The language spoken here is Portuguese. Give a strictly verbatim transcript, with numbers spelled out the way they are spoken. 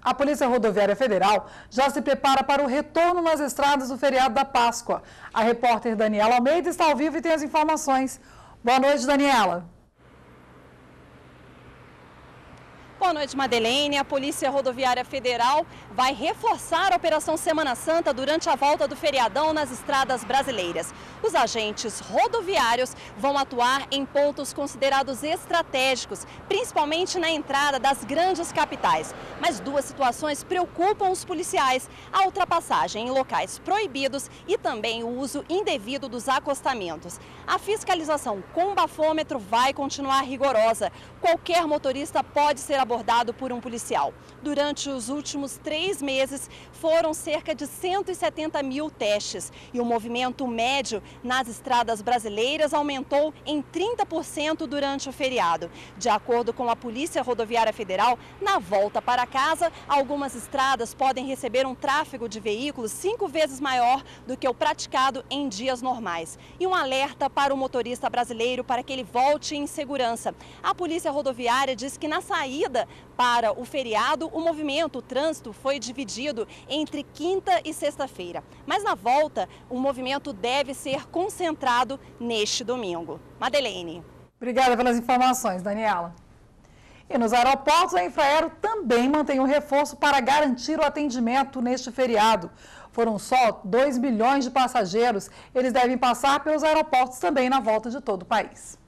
A Polícia Rodoviária Federal já se prepara para o retorno nas estradas do feriado da Páscoa. A repórter Daniela Almeida está ao vivo e tem as informações. Boa noite, Daniela. Boa noite, Madeleine. A Polícia Rodoviária Federal vai reforçar a Operação Semana Santa durante a volta do feriadão nas estradas brasileiras. Os agentes rodoviários vão atuar em pontos considerados estratégicos, principalmente na entrada das grandes capitais. Mas duas situações preocupam os policiais: a ultrapassagem em locais proibidos e também o uso indevido dos acostamentos. A fiscalização com bafômetro vai continuar rigorosa. Qualquer motorista pode ser abordado por um policial. Durante os últimos três meses, foram cerca de cento e setenta mil testes e o movimento médio nas estradas brasileiras aumentou em trinta por cento durante o feriado. De acordo com a Polícia Rodoviária Federal, na volta para casa, algumas estradas podem receber um tráfego de veículos cinco vezes maior do que o praticado em dias normais. E um alerta para o motorista brasileiro para que ele volte em segurança. A Polícia Rodoviária diz que na saída para o feriado, o movimento, o trânsito foi dividido entre quinta e sexta-feira. Mas na volta, o movimento deve ser concentrado neste domingo. Madeleine. Obrigada pelas informações, Daniela. E nos aeroportos, a Infraero também mantém um reforço para garantir o atendimento neste feriado. Foram só dois milhões de passageiros. Eles devem passar pelos aeroportos também na volta de todo o país.